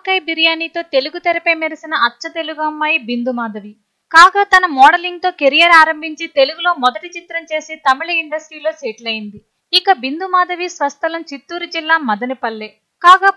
ఆవకాయ బిర్యానీతో తెలుగు తెరపై మెరిసిన అచ్చ తెలుగు అమ్మాయి బిందు మాధవి. కాగా తన మోడలింగ్ తో కెరియర్ ఆరంభించి తెలుగులో మొదటి చిత్రం చేసి తమిళ ఇండస్ట్రీలో సెటిల్ అయింది. ఇక బిందు మాధవి స్వస్థలం చిత్తూరు జిల్లా మదనపల్లె. కాగా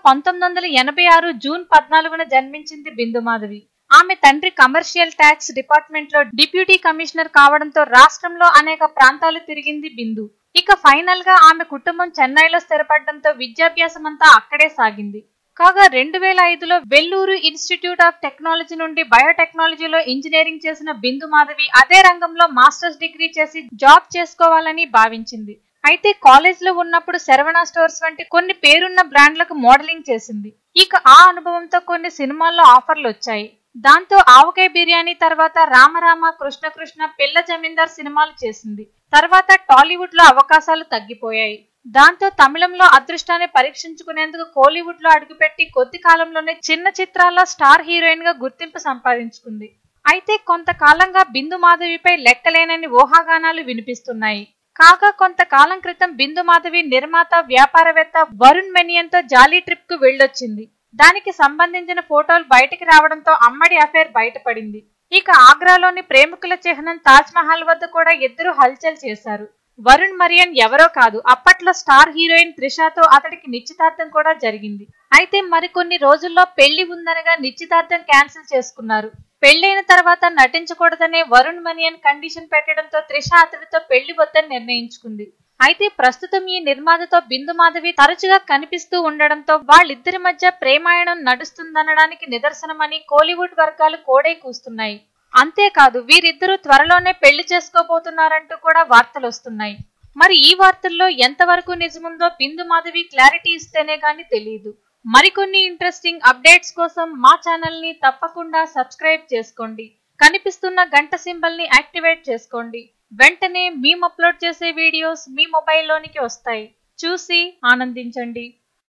1986 జూన్ 14న జన్మించింది బిందు మాధవి. ఆమె తండ్రి కమర్షియల్ ట్యాక్స్ డిపార్ట్మెంట్ లో డిప్యూటీ కమిషనర్ కావడంతో రాష్ట్రంలో అనేక ప్రాంతాలు తిరిగింది బిందు. ఇక ఫైనల్ గా ఆమె కుటుంబం చెన్నైలో స్థిరపడడంతో విద్యాభ్యాసం అంతా అక్కడే సాగింది. కాగా 2005లో వెల్లూరు ఇన్స్టిట్యూట్ ఆఫ్ టెక్నాలజీ నుండి బయోటెక్నాలజీలో ఇంజనీరింగ్ చేసిన బిందు మాధవి అదే రంగంలో మాస్టర్స్ డిగ్రీ చేసి జాబ్ చేసుకోవాలని భావించింది. అయితే కాలేజ్ లో ఉన్నప్పుడు శరవణ స్టోర్స్ వంటి కొన్ని పేరున్న బ్రాండ్లకు మోడలింగ్ చేసింది. ఇక ఆ అనుభవంతో కొన్ని సినిమాల్లో ఆఫర్లు వచ్చాయి. దాంతో ఆవకాయ బిర్యానీ తర్వాత రామరామ, కృష్ణ కృష్ణ, పిల్ల జమీందార్ సినిమాలు చేసింది. తర్వాత టాలీవుడ్ లో అవకాశాలు తగ్గిపోయాయి. దాంతో తమిళంలో అదృష్టాన్ని పరీక్షించుకునేందుకు కోలీవుడ్ లో అడుగుపెట్టి కొద్ది కాలంలోనే చిన్న చిత్రాల్లో స్టార్ హీరోయిన్ గా గుర్తింపు సంపాదించుకుంది. అయితే కొంతకాలంగా బిందు మాధవిపై లెక్కలేనని ఊహాగానాలు వినిపిస్తున్నాయి. కాగా కొంతకాలం క్రితం బిందు మాధవి నిర్మాత, వ్యాపారవేత్త వరుణ్ మెనియన్ తో జాలీ ట్రిప్ కు వెళ్ళొచ్చింది. దానికి సంబంధించిన ఫోటోలు బయటికి రావడంతో అమ్మడి అఫైర్ బయటపడింది. ఇక ఆగ్రాలోని ప్రేమికుల చిహ్నం తాజ్ మహల్ వద్ద కూడా ఇద్దరు హల్చల్ చేశారు. వరుణ్ మెనియన్ ఎవరో కాదు, అప్పట్లో స్టార్ హీరోయిన్ త్రిషాతో అతడికి నిశ్చితార్థం కూడా జరిగింది. అయితే మరికొన్ని రోజుల్లో పెళ్లి ఉందనగా నిశ్చితార్థం క్యాన్సిల్ చేసుకున్నారు. పెళ్లైన తర్వాత నటించకూడదనే వరుణ్ మెనియన్ కండిషన్ పెట్టడంతో త్రిష అతడితో పెళ్లి వద్దని నిర్ణయించుకుంది. అయితే ప్రస్తుతం ఈ నిర్మాతతో బిందు మాధవి తరచుగా కనిపిస్తూ ఉండడంతో వాళ్ళిద్దరి మధ్య ప్రేమాయణం నడుస్తుందనడానికి నిదర్శనమని కోలీవుడ్ వర్గాలు కోడై కూస్తున్నాయి. అంతేకాదు వీరిద్దరూ త్వరలోనే పెళ్లి చేసుకోబోతున్నారంటూ కూడా వార్తలు వస్తున్నాయి. మరి ఈ వార్తల్లో ఎంతవరకు నిజముందో బిందు మాధవి క్లారిటీ ఇస్తేనే గానీ తెలియదు. మరికొన్ని ఇంట్రెస్టింగ్ అప్డేట్స్ కోసం మా ఛానల్ ని తప్పకుండా సబ్స్క్రైబ్ చేసుకోండి. కనిపిస్తున్న గంట సింబల్ ని యాక్టివేట్ చేసుకోండి. వెంటనే మేము అప్లోడ్ చేసే వీడియోస్ మీ మొబైల్లోనికి వస్తాయి. చూసి ఆనందించండి.